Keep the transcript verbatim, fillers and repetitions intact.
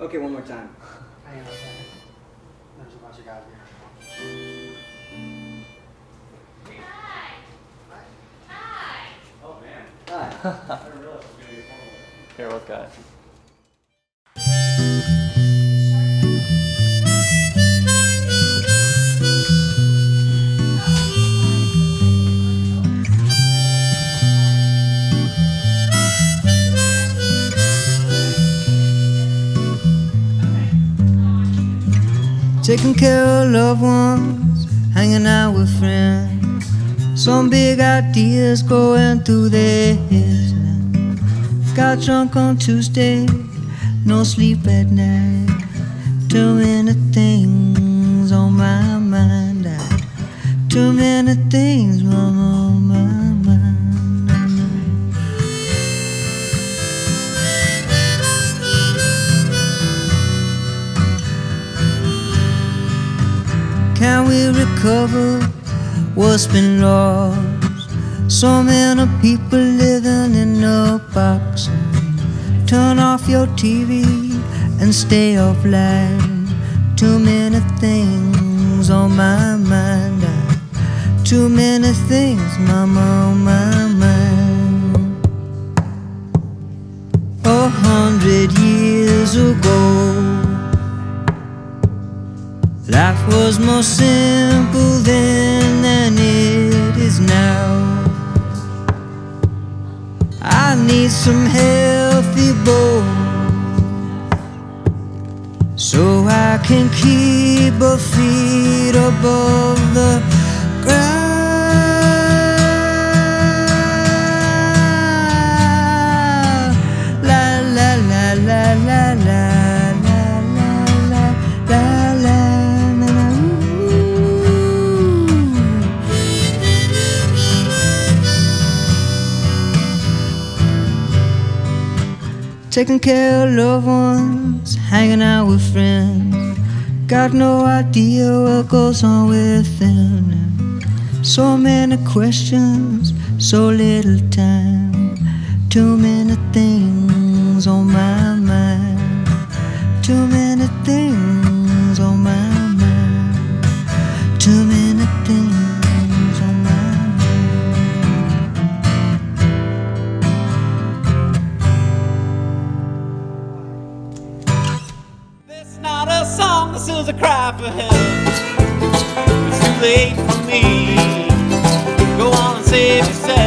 Okay, one more time. Hang on a second. There's a bunch of guys here. Hi. Hi. Oh man. Hi. I didn't realize it was going to be a formal. Here, what guy? Taking care of loved ones, hanging out with friends. Some big ideas going through their heads. Got drunk on Tuesday, no sleep at night. Too many things on my mind. Too many things on my mind. Can we recover what's been lost? So many people living in a box. Turn off your T V and stay offline. Too many things on my mind. Too many things, mama, on my mind. A hundred years ago, life was more simple then than it is now. I need some healthy bones so I can keep a feet above the ground. La la la la la la. Taking care of loved ones, hanging out with friends. Got no idea what goes on within them. So many questions, so little time. Too many things on my mind. Too many things on my mind. Too many things on my mind. Not a song, this is a cry for help. It's too late for me. Go on and save yourself.